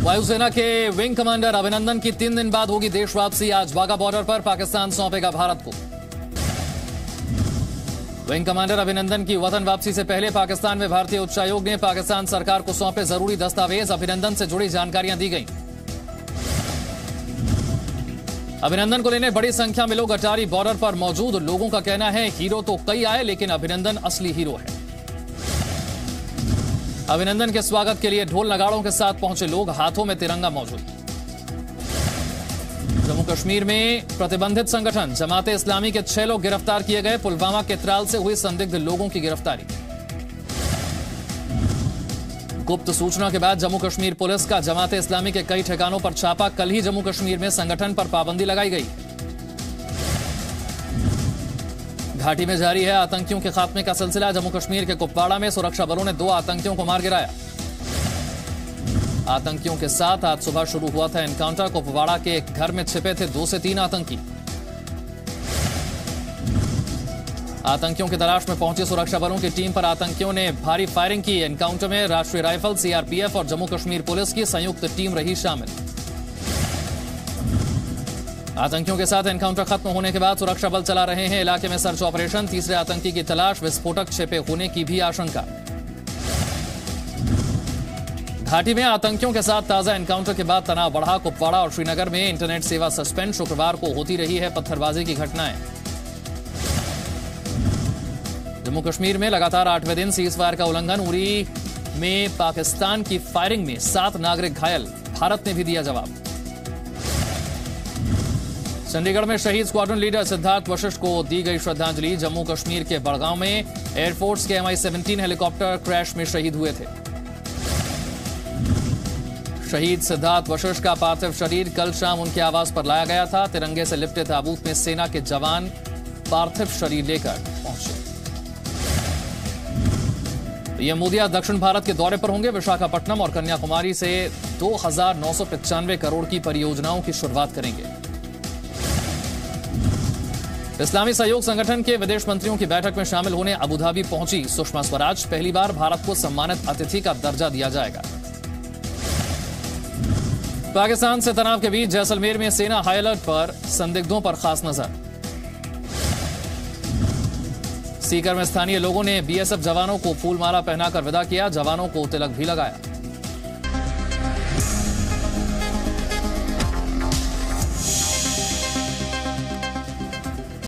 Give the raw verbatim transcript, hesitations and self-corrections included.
वायुसेना के wing commander अभिनंदन की तीन दिन बाद होगी देश वापसी। आज वाघा बॉर्डर पर पाकिस्तान सौंपेगा भारत को। विंग कमांडर अभिनंदन की वतन वापसी से पहले पाकिस्तान में भारतीय उच्चायोग ने पाकिस्तान सरकार को सौंपे जरूरी दस्तावेज। अभिनंदन से जुड़ी जानकारियां दी गईं। अभिनंदन को लेने बड़ी संख्या में लोग अटारी बॉर्डर पर मौजूद। लोगों का कहना है हीरो तो कई आए लेकिन अभिनंदन असली हीरो है। अभिनंदन के स्वागत के लिए ढोल नगाड़ों के साथ पहुंचे लोग, हाथों में तिरंगा मौजूद। जम्मू कश्मीर में प्रतिबंधित संगठन जमाते इस्लामी के छह लोग गिरफ्तार किए गए। पुलवामा के त्राल से हुई संदिग्ध लोगों की गिरफ्तारी। गुप्त सूचना के बाद जम्मू कश्मीर पुलिस का जमाते इस्लामी के कई ठिकानों पर छापा। कल ही जम्मू कश्मीर में संगठन पर पाबंदी लगाई गई। घाटी में जारी है आतंकियों के खात्मे का सिलसिला। जम्मू कश्मीर के कुपवाड़ा में सुरक्षा बलों ने दो आतंकियों को मार गिराया। आतंकियों के साथ आज सुबह शुरू हुआ था एनकाउंटर। कुपवाड़ा के एक घर में छिपे थे दो से तीन आतंकी। आतंकियों की तलाश में पहुंची सुरक्षा बलों की टीम पर आतंकियों ने भारी फायरिंग की। एनकाउंटर में राष्ट्रीय राइफल, सीआरपीएफ और जम्मू कश्मीर पुलिस की संयुक्त टीम रही शामिल। आतंकियों के साथ एनकाउंटर खत्म होने के बाद सुरक्षा बल चला रहे हैं इलाके में सर्च ऑपरेशन। तीसरे आतंकी की तलाश, विस्फोटक छिपे होने की भी आशंका। घाटी में आतंकियों के साथ ताजा एनकाउंटर के बाद तनाव बढ़ा। कुपवाड़ा और श्रीनगर में इंटरनेट सेवा सस्पेंड। शुक्रवार को होती रही है पत्थरबाजी की घटनाएं। जम्मू कश्मीर में लगातार आठवें दिन सीजफायर का उल्लंघन। उरी में पाकिस्तान की फायरिंग में सात नागरिक घायल। भारत ने भी दिया जवाब। चंडीगढ़ में शहीद स्क्वाड्रन लीडर सिद्धार्थ वशिष्ठ को दी गई श्रद्धांजलि। जम्मू कश्मीर के बड़गांव में एयरफोर्स के M I seventeen helicopter crash में शहीद हुए थे। शहीद सिद्धार्थ वशिष्ठ का पार्थिव शरीर कल शाम उनके आवास पर लाया गया था। तिरंगे से लिपटे ताबूत में सेना के जवान पार्थिव शरीर लेकर पहुंचे। पीएम मोदी आज दक्षिण भारत के दौरे पर होंगे। विशाखापट्टनम और कन्याकुमारी से दो हजार नौ सौ पचानवे करोड़ की परियोजनाओं की शुरुआत करेंगे। इस्लामी सहयोग संगठन के विदेश मंत्रियों की बैठक में शामिल होने अबुधाबी पहुंची सुषमा स्वराज। पहली बार भारत को सम्मानित अतिथि का दर्जा दिया जाएगा। पाकिस्तान से तनाव के बीच जैसलमेर में सेना हाई अलर्ट पर, संदिग्धों पर खास नजर। सीकर में स्थानीय लोगों ने बीएसएफ जवानों को फूलमाला पहनाकर विदा किया। जवानों को तिलक भी लगाया।